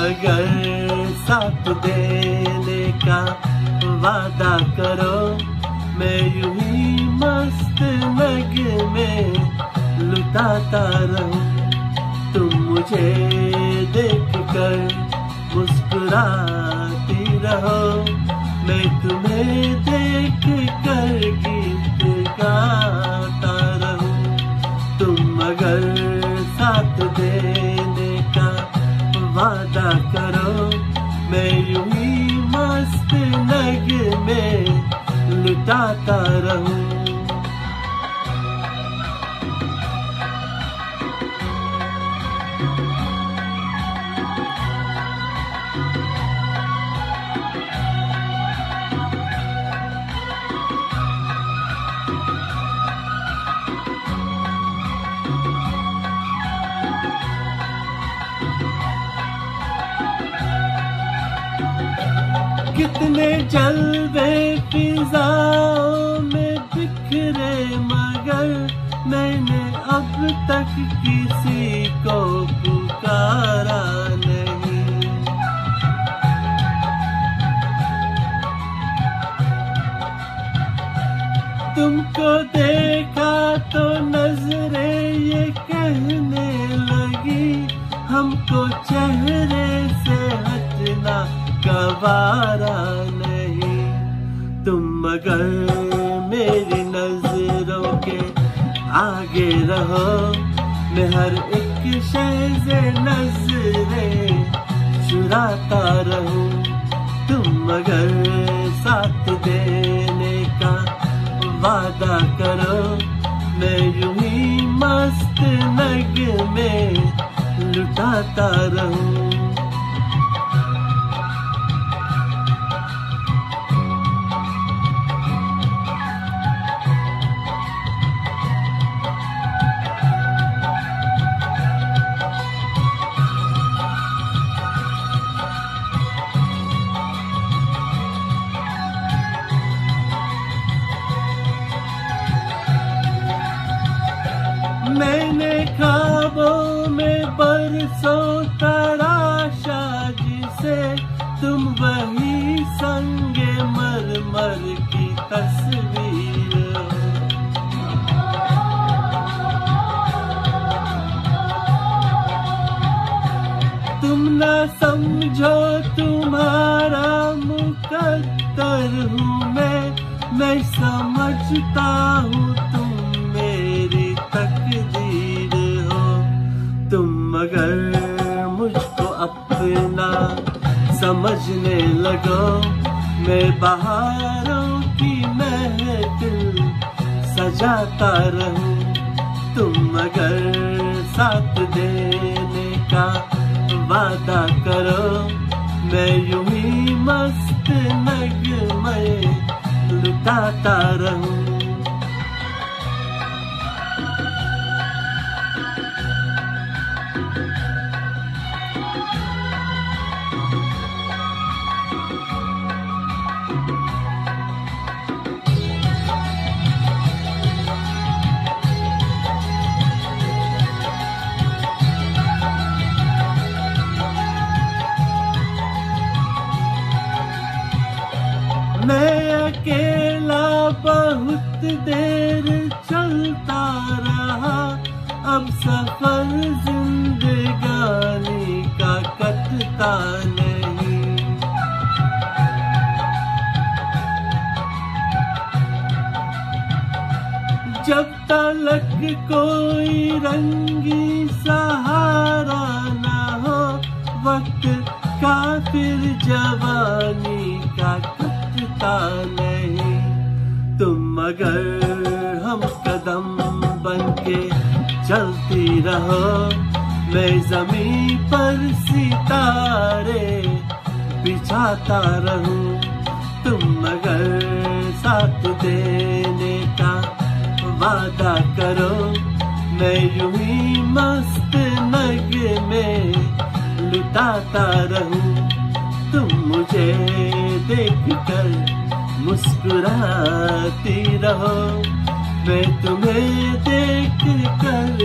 मगर साथ देने का वादा करो, मैं यूं ही मस्त नगमे लुटाता रहूं। तुम मुझे देख कर मुस्कुराती रहो, मैं तुम्हें देख कर गीत गाता रहूं। तुम मगर साथ देने का वादा करो, मैं यूं ही मस्त नगमे लुटाता रहूं। कितने जलवे फिजाओं में बिखरे, मगर मैंने अब तक किसी को पुकारा नहीं। तुमको देखा तो नजरें ये कहने लगी, हमको चेहरे से हटना गवारा नहीं। तुम मगर मेरी नजरों के आगे रहो, मैं हर एक शय से नजरें चुराता रहूं। तुम मगर साथ देने का वादा करो, मैं यूं ही मस्त नगमे लुटाता रहूं। मैंने ख्वाबों में बरसों तराशा जिसे, तुम वही संगे मरमर की तस्वीर हो। तुम न समझो तुम्हारा मुकद्दर हूँ मैं समझता हूँ तुम मेरी तकदीर हो। तुम मगर मुझको अपना समझने लगो, मैं बहारों की महफिल सजाता रहूं। तुम मगर साथ देने का वादा करो, मैं यूं ही मस्त नगमे लुटाता रहूं। मैं अकेला बहुत देर चलता रहा, अब सफर जिंदगानी का कटता नहीं। जब तलक कोई रंगी सहारा न हो, वक्त का फिर जवानी का नहीं। तुम मगर हम कदम बनके चलती रहो, मैं ज़मीं पर सितारे बिछाता रहूं। तुम मगर साथ देने का वादा करो, मैं यूं ही मस्त नगमे लुटाता रहूं। तुम मुझे देख कर मुस्कुराती रहो, मैं तुम्हें देख कर